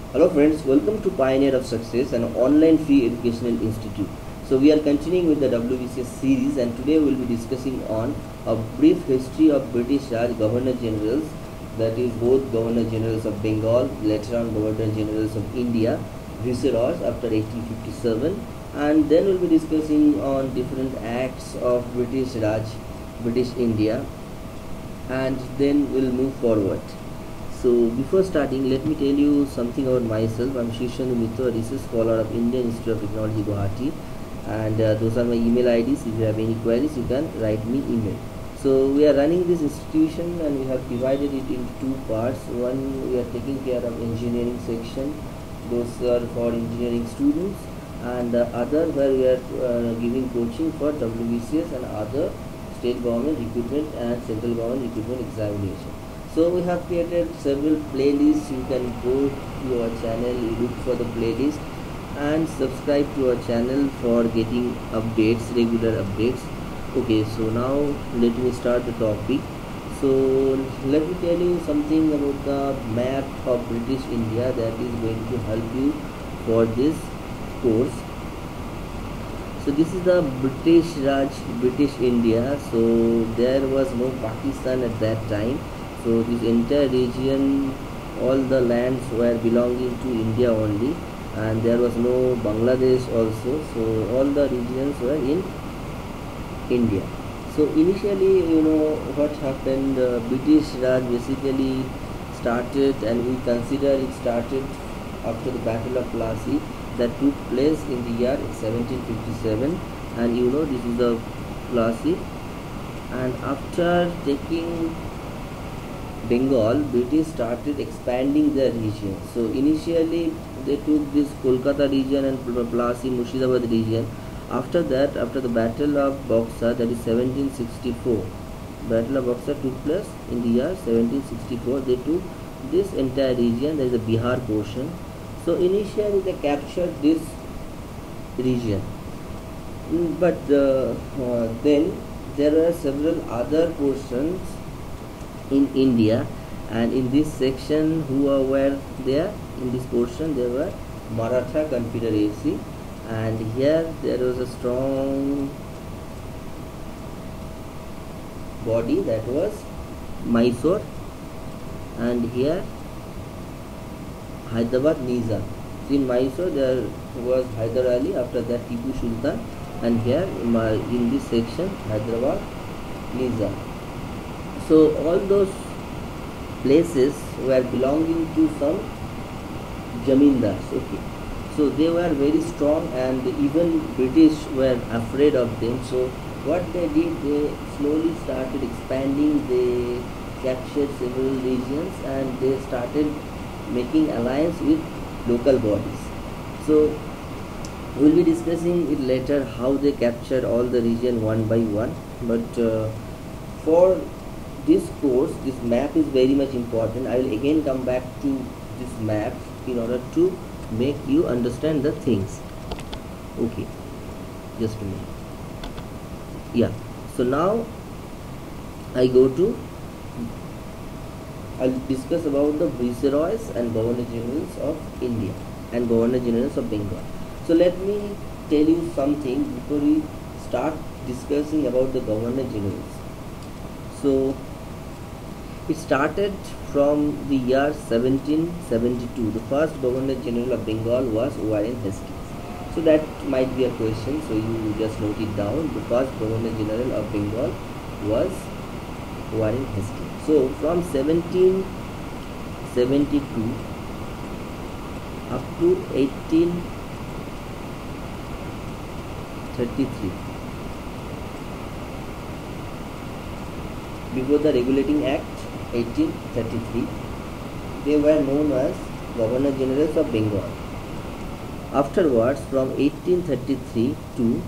Hello friends, welcome to Pioneer of Success, an online free educational institute. So we are continuing with the WBCS series, and today we will be discussing on a brief history of British Raj Governor Generals, that is both Governor Generals of Bengal, later on Governor Generals of India, Viceroys after 1857, and then we will be discussing on different acts of British Raj, British India, and then we'll move forward. So before starting, let me tell you something about myself. I'm Shishanu Mitra, a research scholar of Indian Institute of Technology, Guwahati, and those are my email IDs. If you have any queries, you can write me email. So we are running this institution, and we have divided it into two parts. One, we are taking care of engineering section; those are for engineering students, and the other where we are giving coaching for WBCS and other state government recruitment and central government recruitment examination. So we have created several playlists. You can go to our channel, look for the playlist and subscribe to our channel for getting updates, regular updates. Okay, so now let me start the topic. So let me tell you something about the map of British India that is going to help you for this course. So this is the British Raj, British India. So there was no Pakistan at that time. So this entire region, all the lands were belonging to India only, and there was no Bangladesh also. So all the regions were in India. So initially, what happened, British Raj basically started, and we consider it started after the Battle of Plassey that took place in the year 1757, and this is the Plassey. And after taking Bengal, British started expanding their region. So initially they took this Kolkata region and Plassey, Murshidabad region. After that, after the Battle of Boxer, that is 1764, Battle of Boxer took place in the year 1764. They took this entire region, that is the Bihar portion. So initially they captured this region, but then there were several other portions in India, and in this section who were there in this portion, there were Maratha Confederacy, and here there was a strong body that was Mysore, and here Hyderabad Nizam. In Mysore there was Hyder Ali, after that Tipu Sultan, and here in this section Hyderabad Nizam. So all those places were belonging to some Jamindars. Okay, so they were very strong, and even British were afraid of them. So what they did, they slowly started expanding. They captured several regions, and they started making alliance with local bodies. So we'll be discussing it later how they captured all the region one by one. But for this course, this map is very much important. I will again come back to this map in order to make you understand the things. Okay, just a minute. Yeah, so now I'll discuss about the Viceroys and Governor Generals of India and Governor Generals of Bengal. So let me tell you something before we start discussing about the Governor Generals. So it started from the year 1772. The first Governor General of Bengal was Warren Hastings. So that might be a question, so you just note it down. The first Governor General of Bengal was Warren Hastings. So from 1772 up to 1833, before the Regulating Act 1833, they were known as Governor Generals of Bengal. Afterwards, from 1833 to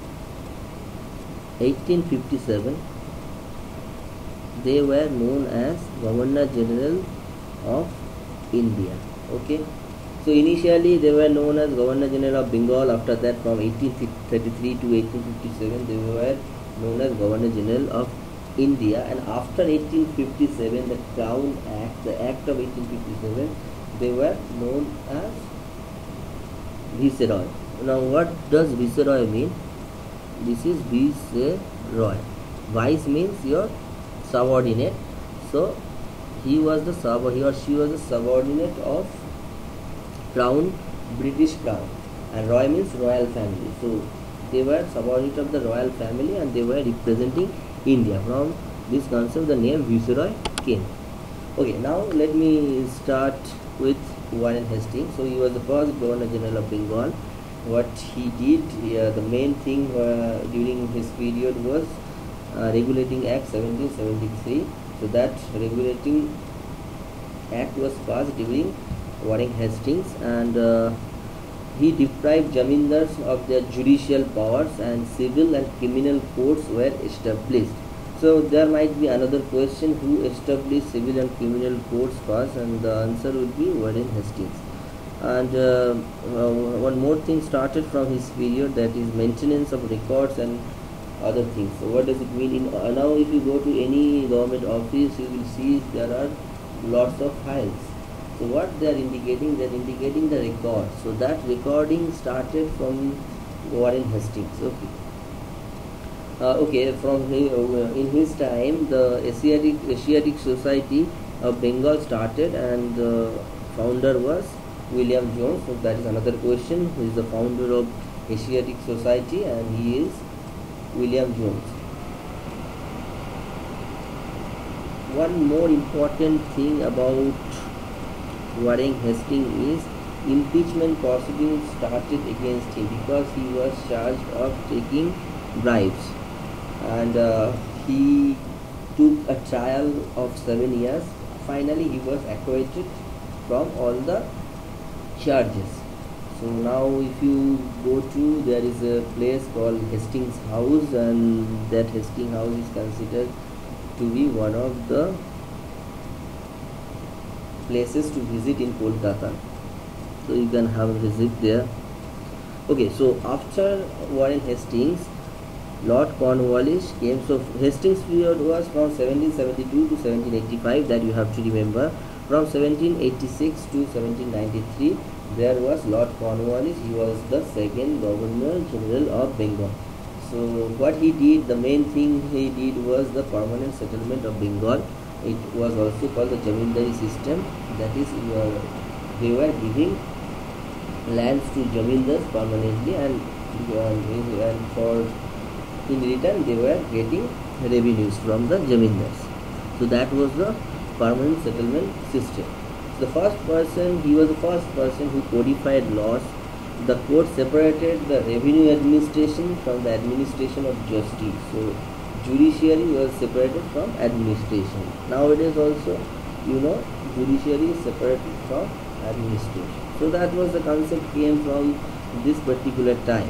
1857, they were known as Governor General of India. Okay, so initially they were known as Governor General of Bengal. After that, from 1833 to 1857, they were known as Governor General of India. And after 1857, the Crown Act, the Act of 1857, They were known as viceroy. Now what does viceroy mean? This is viceroy. Vice means your subordinate. So he or she was the subordinate of crown, British crown, and roy means royal family. So they were subordinate of the royal family and they were representing India. From this concept the name viceroy came. Okay, now let me start with Warren Hastings. So he was the first Governor General of Bengal. What he did, the main thing during his period was Regulating Act 1773. So that regulating act was passed during Warren Hastings, and he deprived Jamindars of their judicial powers, and civil and criminal courts were established. So there might be another question, who established civil and criminal courts first, and the answer would be Warren Hastings. And one more thing started from his period, that is maintenance of records and other things. So what does it mean? Now if you go to any government office, you will see there are lots of files. So what they are indicating? They are indicating the record. So that recording started from Warren Hastings. Okay. From in his time, the Asiatic Society of Bengal started, and the founder was William Jones. So that is another question. Who is the founder of Asiatic Society? And he is William Jones. One more important thing about Warren Hastings is impeachment proceedings started against him because he was charged of taking bribes, and he took a trial of 7 years. Finally he was acquitted from all the charges. So now if you go to, there is a place called Hastings House, and that Hastings House is considered to be one of the places to visit in Kolkata. So you can have a visit there. Okay, so after Warren Hastings, Lord Cornwallis came. So Hastings period was from 1772 to 1785, that you have to remember. From 1786 to 1793, there was Lord Cornwallis. He was the second Governor General of Bengal. So what he did, the main thing he did was the permanent settlement of Bengal. It was also called the Jamindari system. That is, they were giving lands to Jamindars permanently, and for in return they were getting revenues from the Jamindars. So that was the permanent settlement system. So the first person, he was the first person who codified laws. The court separated the revenue administration from the administration of justice. So judiciary was separated from administration. Nowadays also, judiciary is separated from administration. So that was the concept came from this particular time.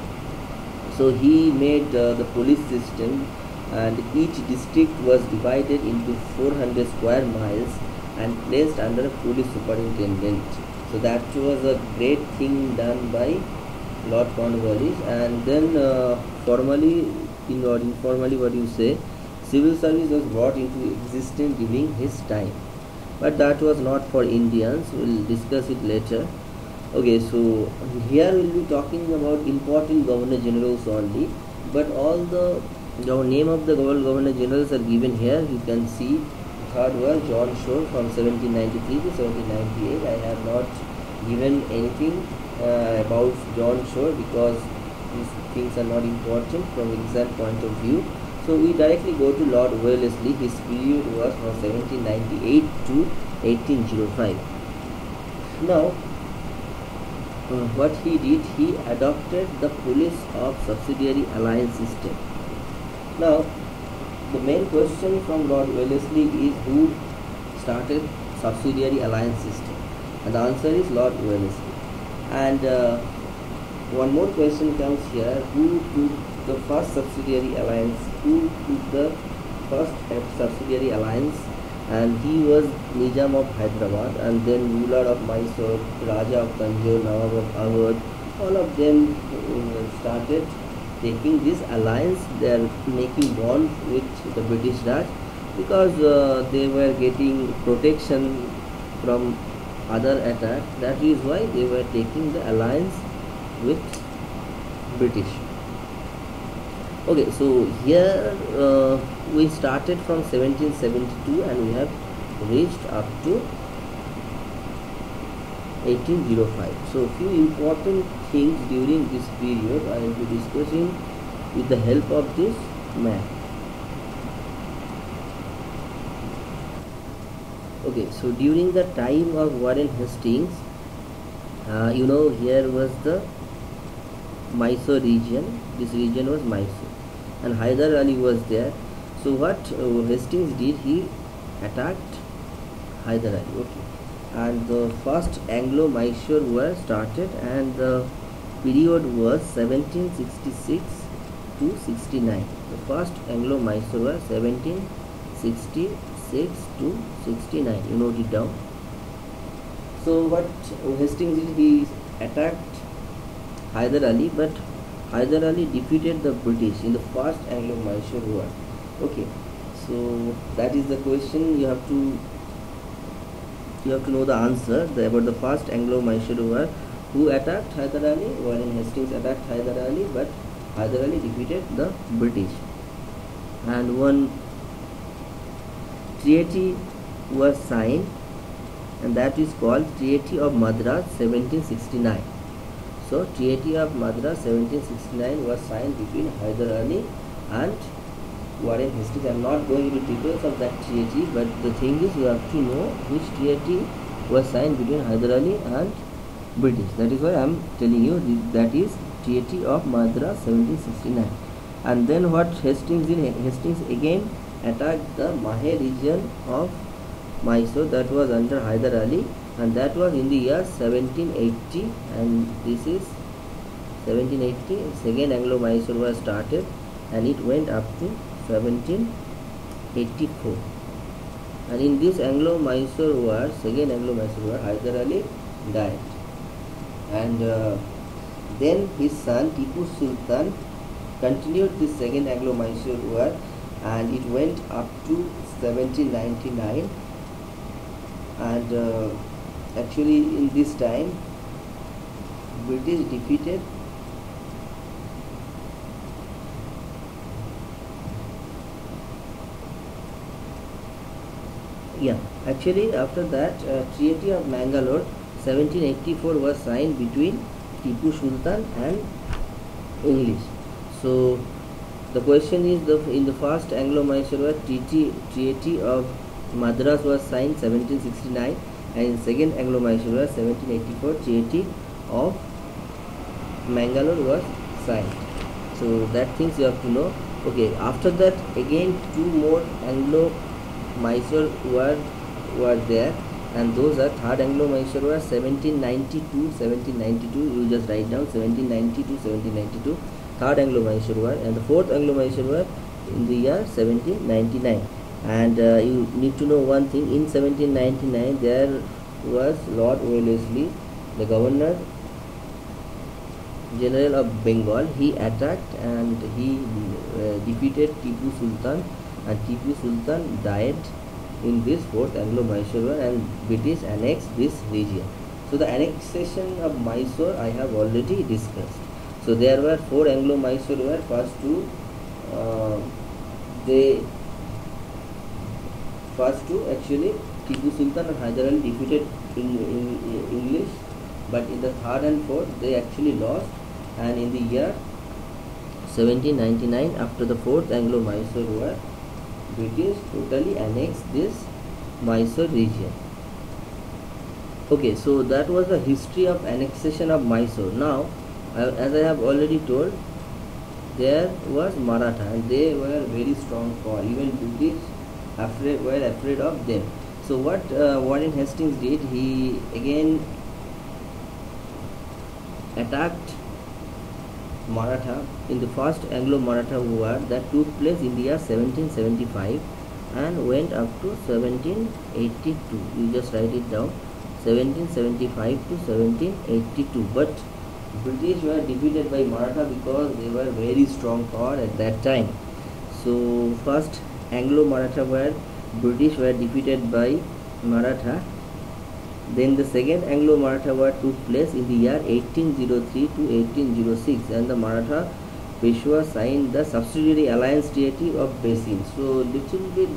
So he made the police system, and each district was divided into 400 square miles and placed under a police superintendent. So that was a great thing done by Lord Cornwallis. And then formally or informally, what you say, civil service was brought into existence during his time, but that was not for Indians. We'll discuss it later. Okay, so here we'll be talking about important governor generals only, but all the name of the governor generals are given here. You can see the third was John Shore from 1793 to 1798. I have not given anything about John Shore because these things are not important from exam point of view. So we directly go to Lord Wellesley. His period was from 1798 to 1805. Now, what he did, he adopted the police of subsidiary alliance system. Now, the main question from Lord Wellesley is, who started subsidiary alliance system? And the answer is Lord Wellesley. And one more question comes here, who took the first subsidiary alliance? Who took the first subsidiary alliance? And he was Nizam of Hyderabad, and then ruler of Mysore, Raja of Tanjore, Nawab of Awadh. All of them started taking this alliance. They are making bond with the British Raj because they were getting protection from other attack. That is why they were taking the alliance with British. Okay, so here we started from 1772 and we have reached up to 1805. So few important things during this period I will be discussing with the help of this map. Okay, so during the time of Warren Hastings, here was the Mysore region. This region was Mysore, and Hyder Ali was there. So what Hastings did, he attacked Hyder Ali. Okay, and the first Anglo-Mysore War started, and the period was 1766 to 69. The first Anglo-Mysore War 1766 to 69. You note it down. So what Hastings did, he attacked Hyder Ali, but Hyder Ali defeated the British in the first Anglo-Mysore War. Okay, so that is the question. You have to know the answer about the first Anglo-Mysore War. Who attacked Hyder Ali? Warren Hastings attacked Hyder Ali, but Hyder Ali defeated the British. And one treaty was signed, and that is called Treaty of Madras 1769. So Treaty of Madras 1769 was signed between Hyder Ali and Warren Hastings. I am not going into details of that treaty, but the thing is, you have to know which treaty was signed between Hyder Ali and British. That is why I am telling you that is Treaty of Madras 1769. And then what Hastings did? Hastings again attacked the Mahe region of Mysore, that was under Hyder Ali, and that was in the year 1780, and this is 1780. Second Anglo-Mysore War started, and it went up to 1784. And in this Anglo-Mysore War, second Anglo-Mysore War, Hyder Ali died, and then his son Tipu Sultan continued this second Anglo-Mysore War, and it went up to 1799. And actually in this time British defeated actually after that Treaty of Mangalore 1784 was signed between Tipu Sultan and English. So the question is, in the first Anglo-Mysore War, Treaty of Madras was signed 1769, and in second Anglo-Mysore War 1784 Treaty of Mangalore was signed. So that things you have to know. Okay, after that again two more Anglo-Mysore War were there, and those are third Anglo-Mysore War 1792. You just write down 1792, third Anglo-Mysore War, and the fourth Anglo-Mysore War in the year 1799. And you need to know one thing. In 1799 there was Lord Wellesley, the Governor General of Bengal. He attacked and he defeated Tipu Sultan, and Tipu Sultan died in this fourth Anglo-Mysore War, and British annexed this region. So the annexation of Mysore I have already discussed. So there were four Anglo-Mysore War. First two actually Tipu Sultan and Hyder Ali defeated in English, but in the third and fourth they actually lost. And in the year 1799, after the fourth Anglo-Mysore War, British totally annexed this Mysore region. Okay, so that was the history of annexation of Mysore. Now, as I have already told, there was Maratha, and they were very strong for even British were afraid of them. So what Warren Hastings did, he again attacked Maratha in the first Anglo-Maratha War that took place in the year 1775 and went up to 1782. You just write it down, 1775 to 1782. But British were defeated by Maratha because they were very strong power at that time. So first Anglo-Maratha War, British were defeated by Maratha, Then the second Anglo-Maratha War took place in the year 1803 to 1806, and the Maratha Peshwa signed the subsidiary alliance treaty of Basin. So little bit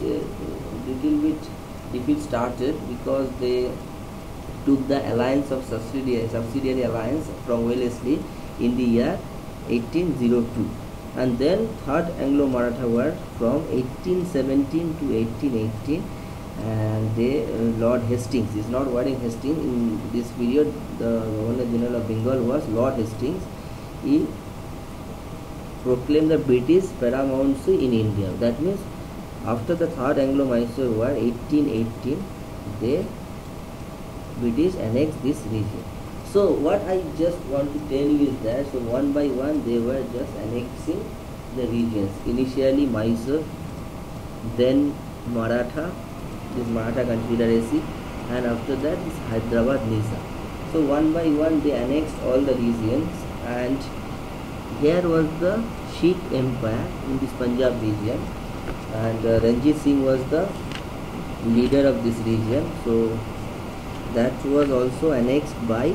defeat started because they took the alliance of subsidiary alliance from Wellesley in the year 1802. And then third Anglo-Maratha War from 1817 to 1818, and they Lord Hastings is not Warren Hastings. In this period, the Governor General of Bengal was Lord Hastings. He proclaimed the British paramountcy in India. That means after the third Anglo-Mysore War 1818, the British annexed this region. So what I just want to tell you is that, so one by one they were just annexing the regions. Initially Mysore, then Maratha, this Maratha Confederacy, and after that is Hyderabad Nizam. So one by one they annexed all the regions, and here was the Sikh Empire in this Punjab region, and Ranjit Singh was the leader of this region. So that was also annexed by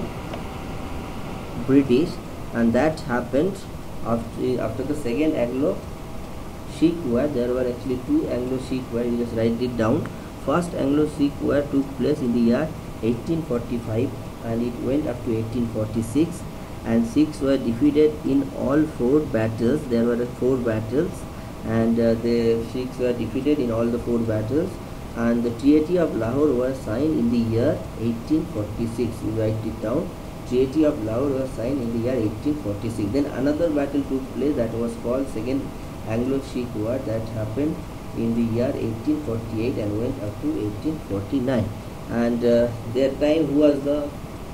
British, and that happened after the second Anglo-Sikh War. There were actually two Anglo-Sikh War. You just write it down. First Anglo-Sikh War took place in the year 1845, and it went up to 1846. And Sikhs were defeated in all four battles. There were four battles, and the Sikhs were defeated in all the four battles. And the Treaty of Lahore was signed in the year 1846. You write it down. Treaty of Lahore was signed in the year 1846. Then another battle took place that was called Second Anglo-Sikh War, that happened in the year 1848 and went up to 1849. And their time, who was the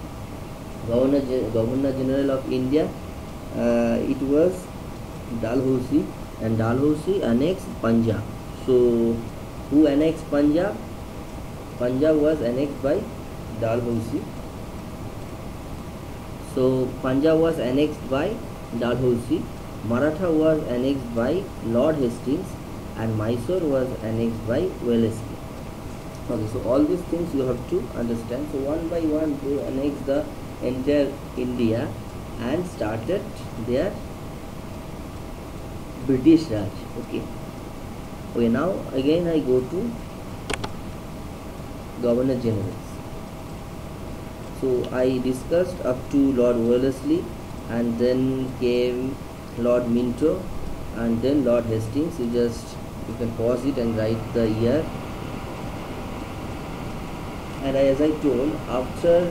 Governor General of India? It was Dalhousie, and Dalhousie annexed Punjab. So who annexed Punjab? Punjab was annexed by Dalhousie. So Punjab was annexed by Dalhousie, Maratha was annexed by Lord Hastings, and Mysore was annexed by Wellesley. Okay, so all these things you have to understand. So one by one they annexed the entire India and started their British Raj. Okay. Okay, now again I go to Governor Generals. So I discussed up to Lord Wellesley, and then came Lord Minto, and then Lord Hastings. You can pause it and write the year. And as I told, after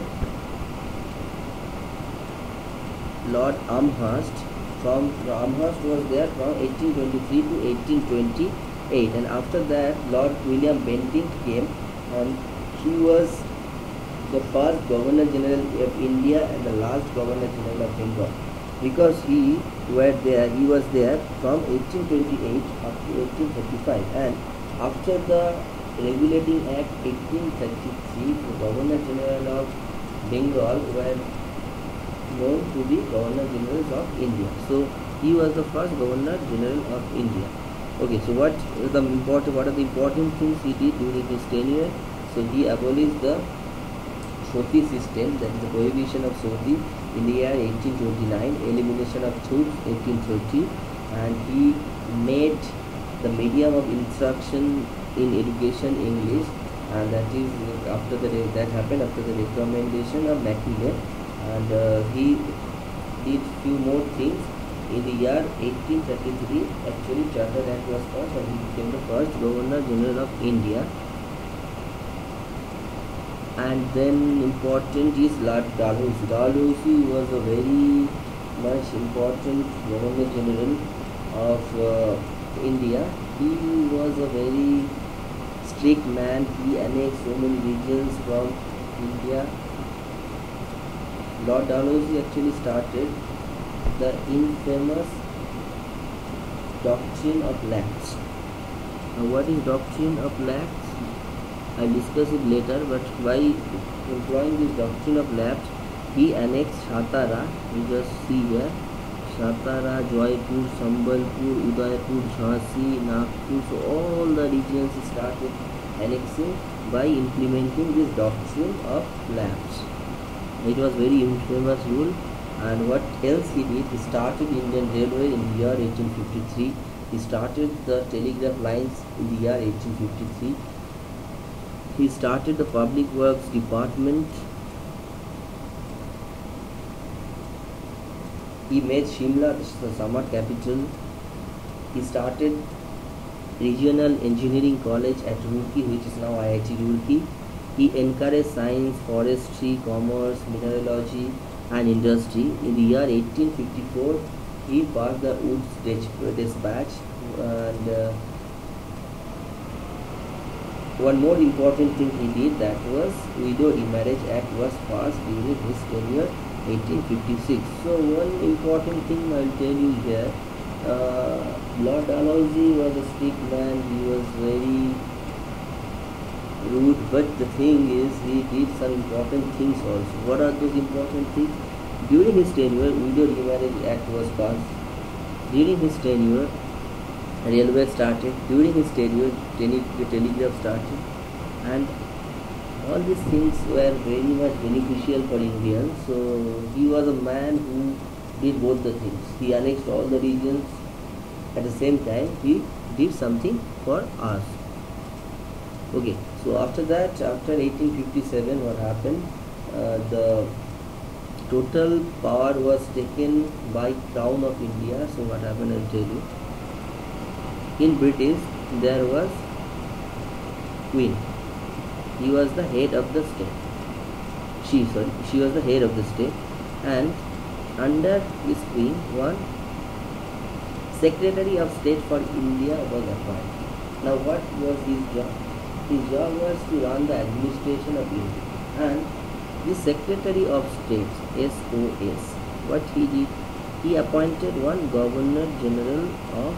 Lord Amherst was there from 1823 to 1828, and after that Lord William Bentinck came, and he was the first Governor General of India and the last Governor General of Bengal, because he was there from 1828 up to 1835, and after the Regulating Act 1833, the Governor General of Bengal were known to be Governor Generals of India. So he was the first Governor General of India. Okay, so what are the important things he did during his tenure? So he abolished the Soti system, that is the prohibition of Soti, in the year 1829, elimination of troops 1830, and he made the medium of instruction in education English, and that happened after the recommendation of Macmillan. And he did few more things. In the year 1833, actually Charter Act was passed, and he became the first Governor General of India. And then important is Lord Dalhousie. Dalhousie was a very much important Governor General of India. He was a very strict man. He annexed so many regions from India. Lord Dalhousie actually started the infamous doctrine of lapse. Now, what is doctrine of lapse? I'll discuss it later, but by employing this doctrine of lapse, he annexed Satara. You just see here, Satara, Jaipur, Sambalpur, Udaipur, Jhansi, Nagpur. So all the regions he started annexing by implementing this doctrine of lapse. It was very infamous rule. And what else he did? He started Indian Railway in the year 1853. He started the telegraph lines in the year 1853. He started the Public Works Department. He made Shimla the summer capital. He started Regional Engineering College at Roorkee, which is now IIT Roorkee. He encouraged science, forestry, commerce, mineralogy and industry. In the year 1854, he passed the Woods Dispatch, and one more important thing he did, that was Widow Remarriage Act was passed during his tenure 1856. So one important thing I will tell you here, Lord Dalhousie was a strict man. He was very rude, but the thing is, he did some important things also. What are those important things? During his tenure, Widow Remarriage Act was passed. During his tenure, railway started. During his tenure, the telegraph started, and all these things were very much beneficial for Indians. So he was a man who did both the things. He annexed all the regions. At the same time, he did something for us. Okay, so after that, after 1857, what happened? The total power was taken by Crown of India. So what happened, I'll tell you. In British, there was Queen. He was the head of the state. She was the head of the state, and under this Queen, one Secretary of State for India was appointed. Now, what was his job? His job was to run the administration of India, and the Secretary of State, SOS, what he did? He appointed one Governor General of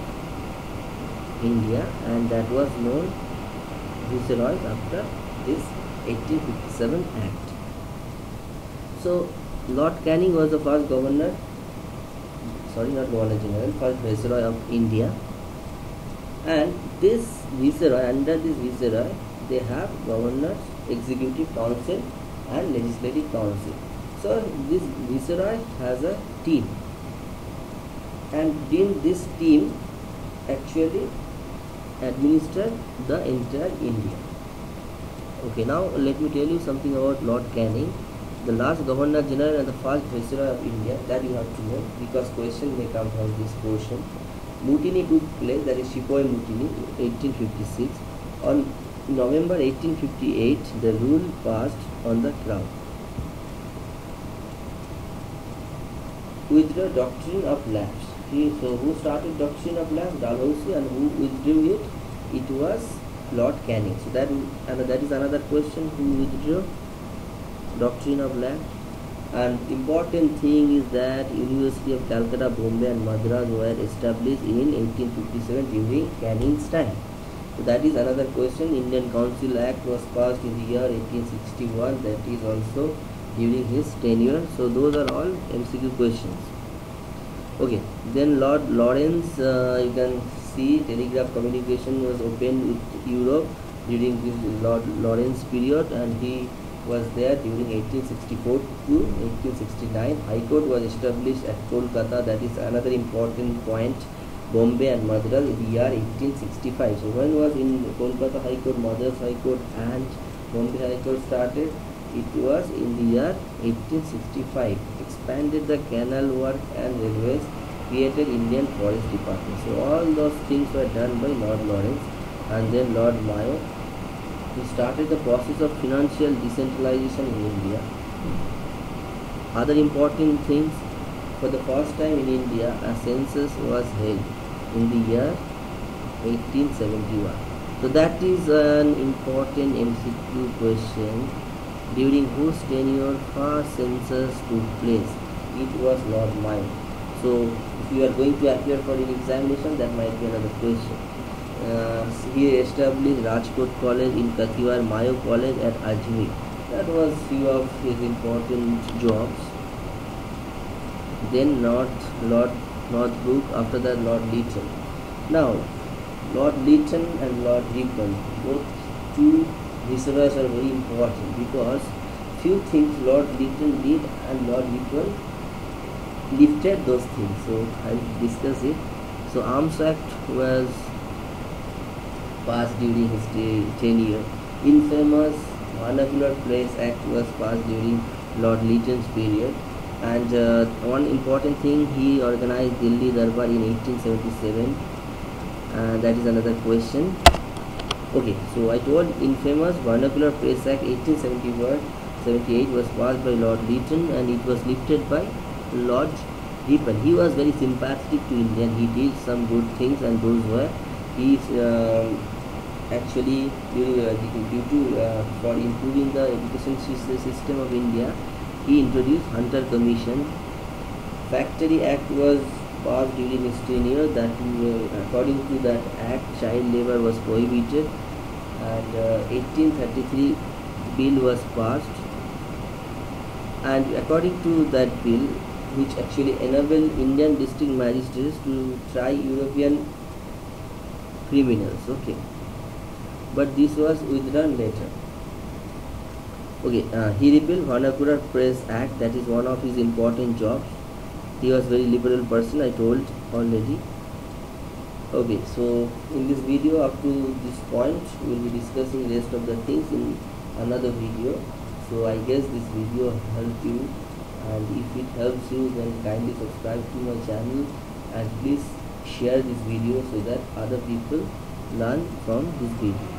India, and that was known Viceroy after this 1857 Act. So Lord Canning was the first Governor, not Governor General, first Viceroy of India, and this Viceroy, under this Viceroy, they have Governors, Executive Council and Legislative Council. So this Viceroy has a team, and in this team actually administer the entire India. Okay, now let me tell you something about Lord Canning, the last Governor General and the first Viceroy of India, that you have to know, because question may come from this portion. Mutiny took place, that is Sepoy Mutiny, 1856. On November 1858, the rule passed on the Crown. Withdraw doctrine of lapse. So who started doctrine of lapse? Dalhousie. And who withdrew it? It was Lord Canning. So that is another question, who withdrew doctrine of lapse. And important thing is that University of Calcutta, Bombay and Madras were established in 1857 during Canning's time. So that is another question. Indian Council Act was passed in the year 1861. That is also during his tenure. So those are all MCQ questions. Okay, then Lord Lawrence, you can see telegraph communication was opened with Europe during this Lord Lawrence period, and he was there during 1864 to 1869. High Court was established at Kolkata. That is another important point. Bombay and Madras in the year 1865. So when was in Kolkata High Court, Madras High Court and Bombay High Court started? It was in the year 1865. Expanded the canal work and railways, created Indian Forest Department. So all those things were done by Lord Lawrence. And then Lord Mayo, he started the process of financial decentralization in India. Other important things, for the first time in India, a census was held in the year 1871. So that is an important MCQ question. During whose tenure first census took place? It was Lord Mayo. So if you are going to appear for an examination, that might be another question. He established Rajkot College in Kathiawar, Mayo College at Ajmer. That was few of his important jobs. Then Lord Northbrook, after that Lord Lytton. Now Lord Lytton and Lord Ripon, both two Viceroys are very important because few things Lord Lytton did and Lord Lytton lifted those things. So I'll discuss it. So Arms Act was passed during his tenure. Infamous Vernacular Press Act was passed during Lord Lytton's period. And one important thing, he organized Delhi Darbar in 1877. That is another question. Okay, so I told infamous Vernacular Press Act 1878 was passed by Lord Lytton and it was lifted by Lord Ripon. He was very sympathetic to India. He did some good things, and those were he actually due to for improving the education system of India, he introduced Hunter Commission. Factory Act was passed during his tenure. That according to that act, child labor was prohibited, and 1833 bill was passed. And according to that bill, which actually enabled Indian district magistrates to try European criminals. Okay, but this was withdrawn later. Okay, he repealed Vernacular Press Act. That is one of his important jobs. He was very liberal person, I told already. Okay, so in this video up to this point, we will be discussing rest of the things in another video. So I guess this video helped you, and if it helps you, then kindly subscribe to my channel and please share this video so that other people learn from this video.